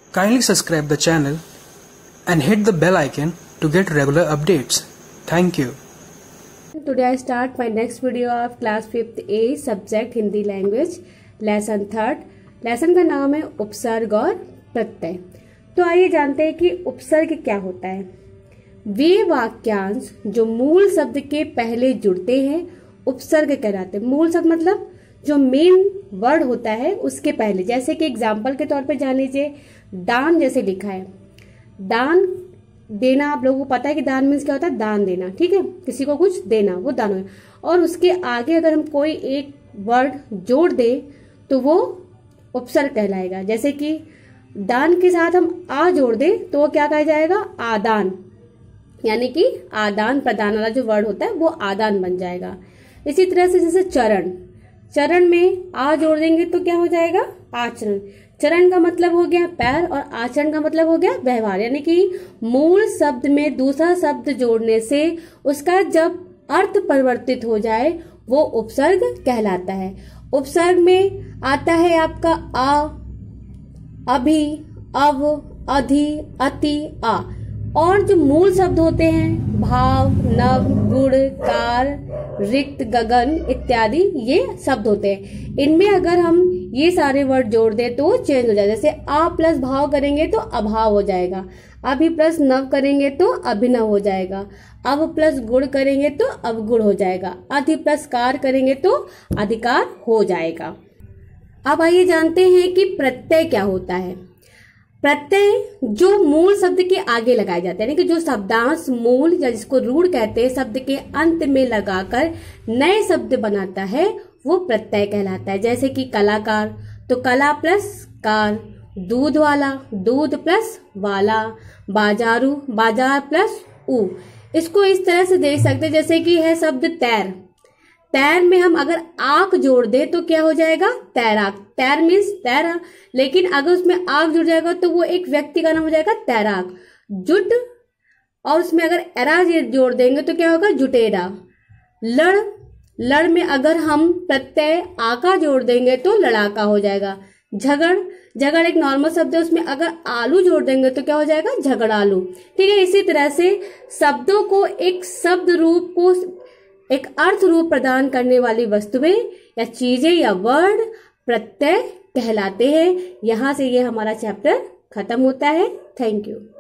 Kindly subscribe the channel and hit the bell icon to get regular updates. Thank you. Today I start my next video of class 5th A subject Hindi language lesson 3rd. Lesson का नाम है उपसर्ग और प्रत्यय। तो आइए जानते हैं कि उपसर्ग क्या होता है। वे वाक्यांश जो मूल शब्द के पहले जुड़ते हैं उपसर्ग कहलाते हैं। मूल शब्द मतलब जो मेन वर्ड होता है उसके पहले, जैसे कि एग्जाम्पल के तौर पे जान लीजिए दान जैसे लिखा है, दान देना। आप लोगों को पता है कि दान मीन्स क्या होता है, दान देना, ठीक है, किसी को कुछ देना, वो दान है। और उसके आगे अगर हम कोई एक वर्ड जोड़ दे तो वो उपसर्ग कहलाएगा। जैसे कि दान के साथ हम आ जोड़ दे तो वो क्या कहा जाएगा, आदान, यानी कि आदान प्रदान वाला जो वर्ड होता है वो आदान बन जाएगा। इसी तरह से जैसे चरण, चरण में आ जोड़ देंगे तो क्या हो जाएगा, आचरण। चरण का मतलब हो गया पैर और आचरण का मतलब हो गया व्यवहार, यानी कि मूल शब्द में दूसरा शब्द जोड़ने से उसका जब अर्थ परिवर्तित हो जाए वो उपसर्ग कहलाता है। उपसर्ग में आता है आपका आ, अभी, अव, अधि, अति, आ। और जो मूल शब्द होते हैं भाव, नव, गुण, कार, रिक्त, गगन इत्यादि ये शब्द होते हैं। इनमें अगर हम ये सारे वर्ड जोड़ दें तो चेंज हो जाएगा। जैसे आ प्लस भाव करेंगे तो अभाव हो जाएगा, अभि प्लस नव करेंगे तो अभिनव हो जाएगा, अव प्लस गुण करेंगे तो अवगुण हो जाएगा, अधि प्लस कार करेंगे तो अधिकार हो जाएगा। अब आइए जानते हैं कि प्रत्यय क्या होता है। प्रत्यय जो मूल शब्द के आगे लगाए जाते हैं, यानी कि जो शब्दांश मूल या जिसको रूढ़ कहते हैं शब्द के अंत में लगाकर नए शब्द बनाता है वो प्रत्यय कहलाता है। जैसे कि कलाकार तो कला प्लस कार, दूध वाला दूध प्लस वाला, बाजारू बाजार प्लस ऊ। इसको इस तरह से देख सकते हैं जैसे कि है शब्द तैर, तैर में हम अगर आक जोड़ दे तो क्या हो जाएगा, तैराक। तैर मीन्स तैरा, लेकिन अगर उसमें आक जुड़ जाएगा तो वो एक व्यक्ति का नाम हो जाएगा तैराक। जुट और उसमें अगर एरा जोड़ देंगे तो क्या होगा, जुटेरा। लड़, लड़ में अगर हम प्रत्यय आका जोड़ देंगे तो लड़ाका हो जाएगा। झगड़, झगड़ एक नॉर्मल शब्द है, उसमें अगर आलू जोड़ देंगे तो क्या हो जाएगा, झगड़ालू। ठीक है, इसी तरह से शब्दों को एक शब्द रूप को एक अर्थ रूप प्रदान करने वाली वस्तुएं या चीजें या वर्ड प्रत्यय कहलाते हैं। यहां से ये हमारा चैप्टर खत्म होता है। Thank you.